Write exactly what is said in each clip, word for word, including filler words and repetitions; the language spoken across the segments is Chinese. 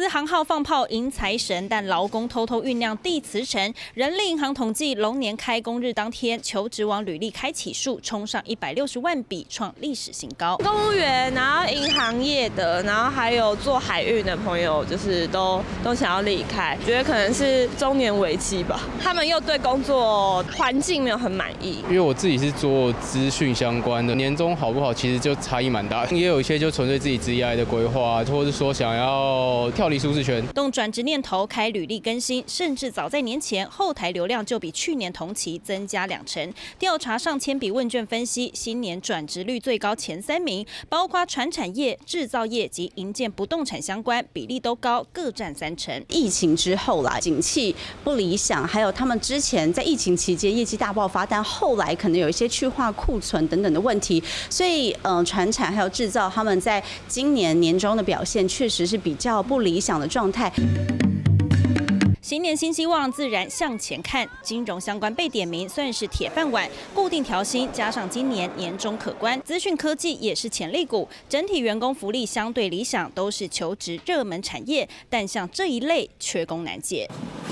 司行号放炮迎财神，但劳工偷偷酝酿递辞呈。人力银行统计，龙年开工日当天，求职网履历开启数冲上一百六十万笔，创历史新高。 公务员，然后银行业的，然后还有做海运的朋友，就是都都想要离开，觉得可能是中年危机吧。他们又对工作环境没有很满意。 因为我自己是做资讯相关的，年终好不好，其实就差异蛮大。也有一些就纯粹自己职业的规划，或者是说想要跳离舒适圈， 动转职念头，开履历更新，甚至早在年前，后台流量就比去年同期增加两成。调查上千笔问卷分析，新年转职率最高前三名，包括传产业、制造业及营建不动产相关，比例都高，各占三成。 疫情之后啦，景气不理想，还有他们之前在疫情期间业绩大爆发，但后来可能有一些去化库存等等的问题，所以呃，传产还有制造，他们在今年年中的表现确实是比较不理想的状态。 新年新希望，自然向前看。金融相关被点名，算是铁饭碗，固定调薪，加上今年年终可观，资讯科技也是潜力股，整体员工福利相对理想，都是求职热门产业。但像这一类，缺工难解。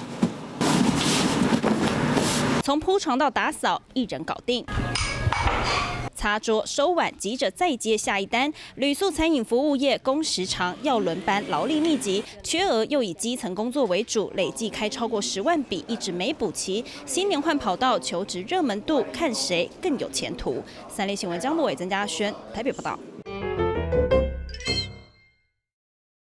从铺床到打扫，一人搞定。擦桌、收碗，急着再接下一单。旅宿餐饮服务业工时长，要轮班，劳力密集，缺额又以基层工作为主，累计开超过十万笔，一直没补齐。新年换跑道，求职热门度，看谁更有前途。三立新闻江路伟、曾嘉轩台北报道。